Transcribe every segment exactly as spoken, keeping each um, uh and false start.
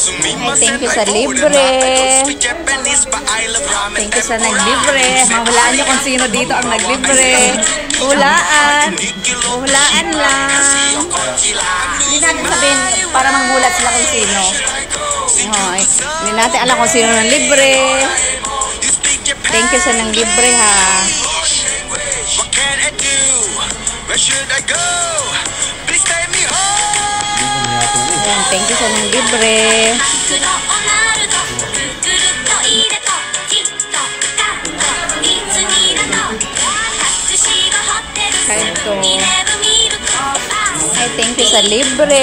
Ay, thank you sa libre. Thank you sa naglibre. Mahulaan nyo kung sino dito ang naglibre. Hulaan. Hulaan lang. Hindi natin sabihin para manggulat sila kung sino. Okay. Hindi natin alam kung sino nang libre. Thank you sa nang libre ha. Ayan, thank you sa nang libre. Ito. Ay, thank you sa libre.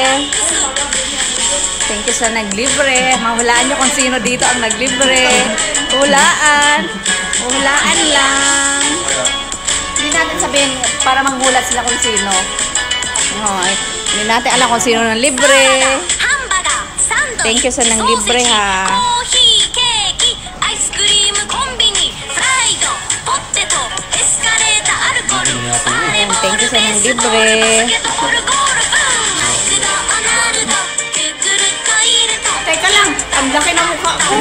Thank you sa naglibre. Mahulaan nyo kung sino dito ang naglibre. Hulaan. Hulaan lang. Hindi natin sabihin para manggulat sila kung sino. Okay. Hindi natin alam kung sino nang libre. Thank you sa nang libre ha. Thank you sa nang libre. Teka lang, ang laki na mukha ko.